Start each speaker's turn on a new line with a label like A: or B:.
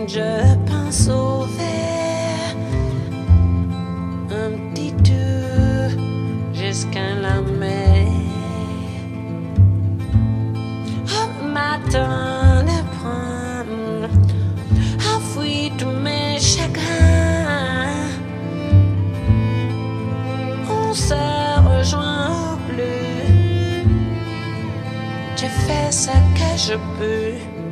A: Je pense au verre, un petit tour jusqu'à la mer. Oh, m'attend de prendre à fuir tous mes chagrins. On se rejoint au bleu. Je fais ce que je peux.